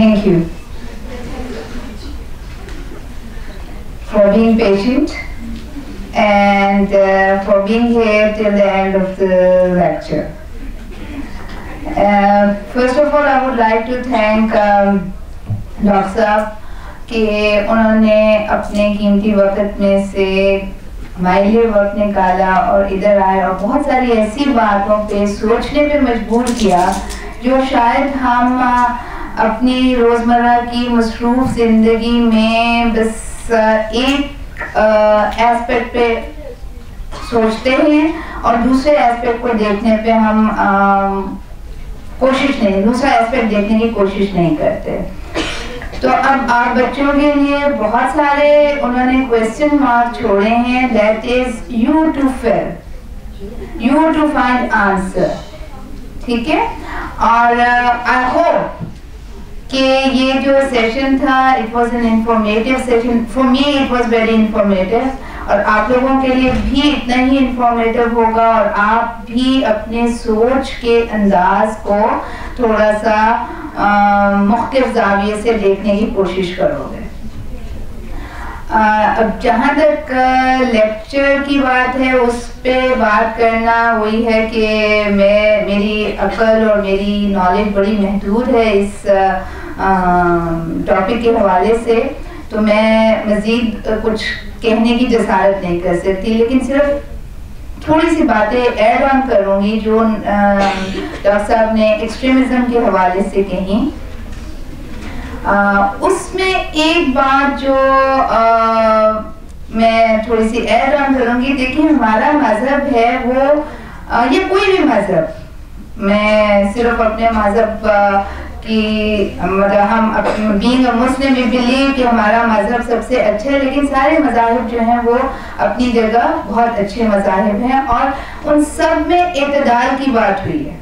Thank you for being patient and for being here till the end of the lecture. First of all, I would like to thank Dr. Saab کہ انہوں نے اپنے قیمتی وقت میں سے ہمارے لیے وقت نکالا اور ادھر آئے اور بہت ساری ایسی باتوں پہ سوچنے پہ مجبور کیا جو شاید ہم اپنی روزمرہ کی مصروف زندگی میں بس ایک ایسپیکٹ پہ سوچتے ہیں اور دوسرے ایسپیکٹ کو دیکھنے پہ ہم دوسرا ایسپیکٹ دیکھنے کی کوشش نہیں کرتے. تو اب آپ بچوں کے لیے بہت سارے انہوں نے کویسچن مارک چھوڑے ہیں. That is you to fill, you to find answer. ٹھیک ہے, اور آئی ہوپ کہ یہ جو سیشن تھا it was an informative session. For me it was very informative, اور آپ لوگوں کے لیے بھی اتنا ہی انفارمیٹیو ہوگا, اور آپ بھی اپنے سوچ کے انداز کو تھوڑا سا مختلف زاویے سے دیکھنے کی کوشش کرو گے. اب جہاں تک لیکچر کی بات ہے اس پہ بات کرنا وہی ہے کہ میری عقل اور میری نالج بڑی محدود ہے اس ٹاپک کے حوالے سے, تو میں مزید کچھ کہنے کی جسارت نہیں کر سکتی, لیکن صرف تھوڑی سی باتیں ایڈ آن کروں گی جو ڈاکٹر صاحب نے ایکسٹریمزم کے حوالے سے کہیں. اس میں ایک بات جو میں تھوڑی سی ایڈ آن کروں گی, دیکھیں ہمارا مذہب ہے وہ یہ کوئی بھی مذہب, میں صرف اپنے مذہب کی مطلب ہم being a Muslim we believe کہ ہمارا مذہب سب سے اچھا ہے, لیکن سارے مذاہب جو ہیں وہ اپنی جگہ بہت اچھے مذاہب ہیں اور ان سب میں اعتدال کی بات ہوئی ہے.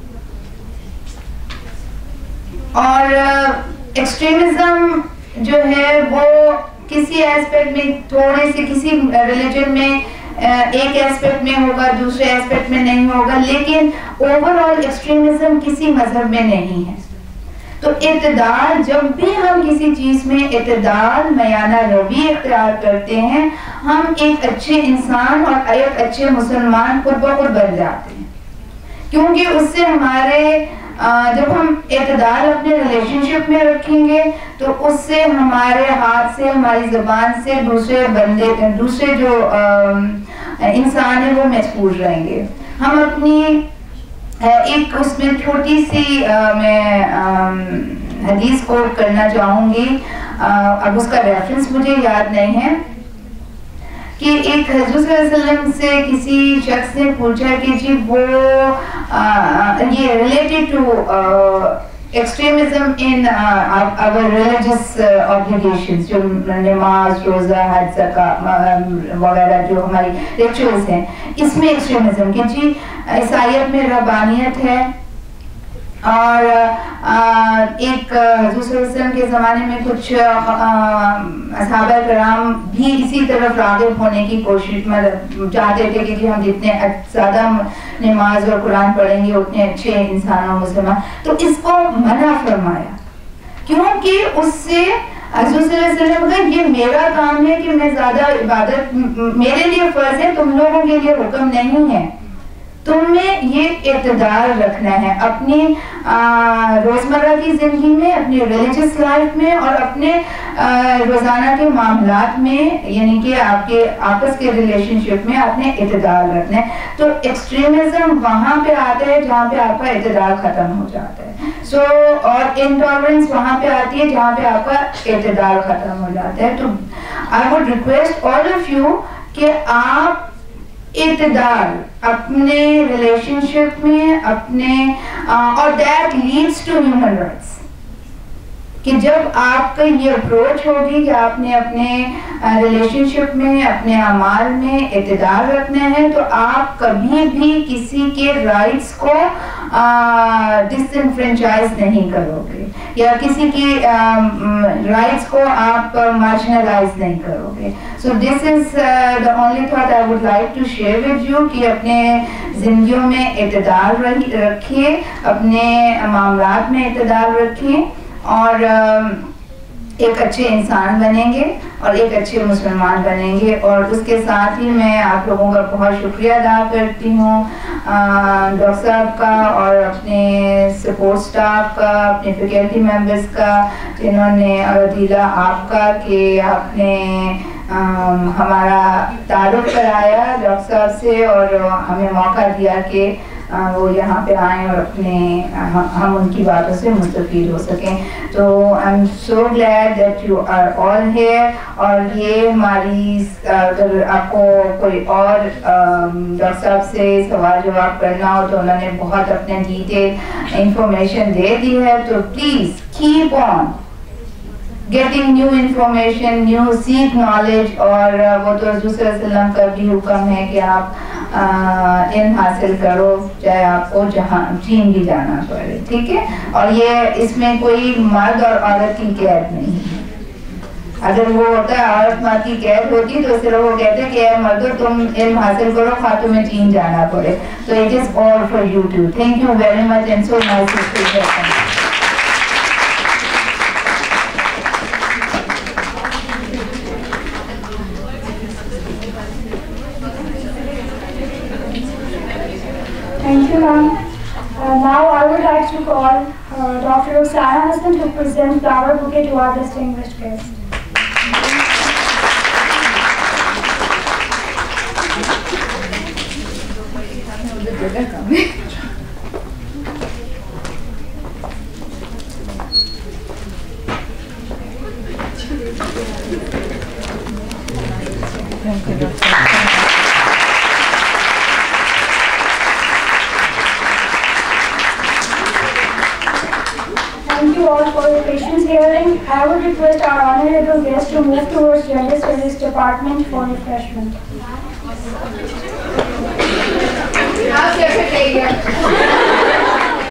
اور ایکسٹریمزم جو ہے وہ کسی ایسپیکٹ میں تھوڑے سے کسی ریلیجن میں ایک ایسپیکٹ میں ہوگا, دوسرے ایسپیکٹ میں نہیں ہوگا, لیکن اوور آل ایکسٹریمزم کسی مذہب میں نہیں ہے. تو اعتدال, جب بھی ہم کسی چیز میں اعتدال میانہ روی اختیار کرتے ہیں, ہم ایک اچھے انسان اور ایک اچھے مسلمان خود بخود بن جاتے ہیں. کیونکہ اس سے ہمارے جب ہم اعتدال اپنے ریلیشن شپ میں رکھیں گے تو اس سے ہمارے ہاتھ سے, ہماری زبان سے دوسرے جو انسان ہیں وہ محفوظ رہیں گے. ہم اپنی ایک اس میں چھوٹی سی میں حدیث کوٹ کرنا چاہوں گی, اب اس کا ریفرنس مجھے یاد نہیں ہے, کہ ایک حضور صلی اللہ علیہ وسلم سے کسی شخص نے پوچھا کہ جی وہ یہ related to extremism in our religious obligations, جو نماز, روزہ, حج, زکوٰۃ وغیرہ جو ہماری ریچولز ہیں, اس میں ایکسٹریمزم کہ جی عیسائیت میں ربانیت ہے, اور ایک حضور صلی اللہ علیہ وسلم کے زمانے میں کچھ اصحابہ کرام بھی اسی طرف راغب ہونے کی کوشش چاہتے تھے کہ جی ہم جتنے زیادہ نماز اور قرآن پڑھیں گے اتنے اچھے انسان اور مسلمان. تو اس کو منع فرمایا کیونکہ اس سے حضور صلی اللہ علیہ وسلم کا یہ میرا کام ہے کہ میں زیادہ عبادت میرے لیے فرض ہے, تم لوگوں کے لیے حکم نہیں ہے. تم میں یہ اعتدال رکھنا ہے اپنی روزمرہ کی زندگی میں, اپنی ریلیجس لائف میں, اور اپنے روزانہ کے معاملات میں, یعنی کہ آپ کے آپس کے ریلیشن شپ میں آپ نے اعتدال رکھنا ہے. تو ایکسٹریمزم وہاں پہ آتا ہے جہاں پہ آپ کا اعتدال ختم ہو جاتا ہے. اور انٹالرنس وہاں پہ آتی ہے جہاں پہ آپ کا اعتدال ختم ہو جاتا ہے. تو I would request all of you کہ آپ اعتدال اپنے ریلیشن شپ میں اپنے اور that leads to human rights, کہ جب آپ کا یہ اپروچ ہوگی کہ آپ نے اپنے ریلیشن شپ میں اپنے اعمال میں اعتدال رکھنا ہے, تو آپ کبھی بھی کسی کے رائٹس کو ڈس انفرینچائز نہیں کرو گے, یا کسی کی رائٹس کو آپ مارجنلائز نہیں کرو گے. So this is the only thought I would like to share with you, کہ اپنے زندگیوں میں اعتدال رکھیے, اپنے معاملات میں اعتدال رکھیں, اور ایک اچھے انسان بنیں گے اور ایک اچھے مسلمان بنیں گے. اور اس کے ساتھ ہی میں آپ لوگوں کا بہت شکریہ ادا کرتی ہوں ڈاکٹر صاحب کا اور اپنے سپورٹ سٹاف کا, اپنے فیکلٹی ممبرس کا, جنہوں نے, اور عدیلہ آپ کا کہ آپ نے ہمارا تعارف کرایا ڈاکٹر صاحب سے اور ہمیں موقع دیا کہ وہ یہاں پہ آئیں اور اپنے ہم ان کی باتوں سے مستفید ہو سکیں. تو I am so glad that you are all here. اور یہ ہماری, اگر آپ کو کوئی اور ڈاکٹر صاحب سے سوال جواب کرنا ہو تو انہوں نے بہت اپنے ڈیٹیل انفارمیشن دے دی ہے, تو please keep on getting new information, new seek knowledge. اور وہ تو حضور صلی اللہ علیہ وسلم کا بھی حکم ہے کہ آپ علم حاصل کرو چاہے آپ کو جہاں چین بھی جانا پڑے, ٹھیک ہے. اور یہ اس میں کوئی مرد اور عورت کی قید نہیں ہے. اگر وہ ہوتا ہے عورت مرد کی قید ہوتی تو صرف وہ کہتے کہ اے مردو تم علم حاصل کرو خواہ تمہیں چین جانا پڑے. تو it is all for you too. Thank you very much and so nice to see you. Thank you, ma'am. Now I would like to call Dr. Rukhsana Hassan to present flower bouquet to our distinguished guests. Thank you all for your patience hearing. I would request our honorable guests to move towards Gender Studies Department for refreshment. آپ کیسے